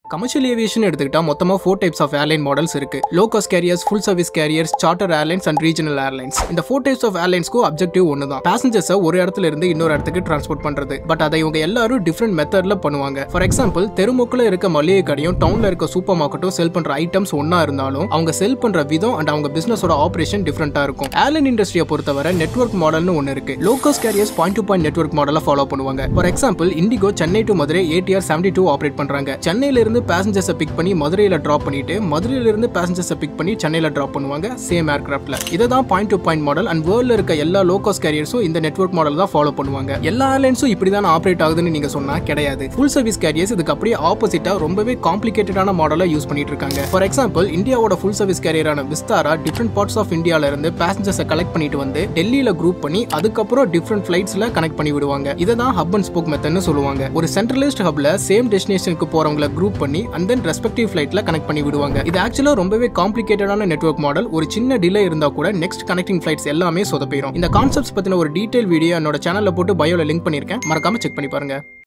Commercial aviation எடுத்துக்கிட்டா மொத்தமா 4 types of airline models இருக்கு. Low cost carriers, full service carriers, charter airlines and regional airlines. இந்த 4 types of airlinesக்கு objective ஒண்ணுதான். Passengers ஒரு இடத்துல இருந்து இன்னொரு இடத்துக்கு transport பண்றது. பட் அதை இவங்க எல்லாரும் different methodல பண்ணுவாங்க. For example, தெருமுக்குல இருக்க மளிகை கடையும் டவுன்ல இருக்க சூப்பர் மார்க்கெட்டும் செல் பண்ற ஐட்டம்ஸ் ஒண்ணா இருந்தாலும் அவங்க செல் பண்ற விதம் and அவங்க பிசினஸோட ஆபரேஷன் டிஃபரெண்டா இருக்கும். ஏர்லைன் இண்டஸ்ட்ரியை பொறுத்தவரை நெட்வொர்க் மாடல்னு ஒன்னு இருக்கு. Low cost carriers point to point network மாடலை ஃபாலோ பண்ணுவாங்க. For example, Indigo Chennai to Madurai ATR 72 operate பண்றாங்க. சென்னையில இருந்து passengers பிக் பண்ணி மதுரையில டிராப் பண்ணிட்டு மதுரையில இருந்து passengers பிக் பண்ணி சென்னையில டிராப் பண்ணுவாங்க சேம் ஏர்கிராஃப்ட்ல. இததான் point to point model and வேர்ல்ட்ல இருக்க எல்லா லோ காஸ்ட் கேரியர்ஸும் இந்த நெட்வொர்க் மாடல் தான் ஃபாலோ பண்ணுவாங்க. எல்லா ஏர்லைன்ஸும் இப்படி தான் ஆபரேட் ஆகுதுன்னு நீங்க சொன்னா கிடையாது. ஃபுல் சர்வீஸ் கேரியர்ஸ் இதுக்கு அப்படியே ஆப்போசிட்டா ரொம்பவே காம்ப்ளிகேட்டடான மாடலை யூஸ் பண்ணிட்டு இருக்காங்க. ஃபார் எக்ஸாம்பிள், இந்தியாவோட ஃபுல் சர்வீஸ் கேரியரான விஸ்தாரா டிஃபரெண்ட் பார்ட்ஸ் ஆஃப் இந்தியால இருந்து passengers கலெக்ட் பண்ணிட்டு வந்து டெல்லியில குரூப் பண்ணி அதுக்கப்புறம் டிஃபரெண்ட் ஃபிளைட்ஸ்ல கனெக்ட் பண்ணி விடுவாங்க. இததான் ஹப் அண்ட் ஸ்போக் மெத்தட்னு சொல்லுவாங்க. ஒரு சென்ட்ரலைஸ்ட் ஹப்ல சேம் டெஸ்டினேஷனுக்கு போறவங்களை குரூப் பண்ணி and then respective flightல கனெக்ட் பண்ணி விடுவாங்க. இது ஆக்சுவலா ரொம்பவே காம்ப்ளிகேட்டடான நெட்வொர்க் மாடல். ஒரு சின்ன டிலே இருந்தா கூட நெக்ஸ்ட் கனெக்டிங் ஃபிளைட்ஸ் எல்லாமே சொதப்பிடும். இந்த கான்செப்ட்ஸ் பத்தின ஒரு டீடைல் வீடியோ என்னோட சேனல்ல போட்டு பயோல லிங்க் பண்ணிருக்கேன். மறக்காம செக் பண்ணி பாருங்க.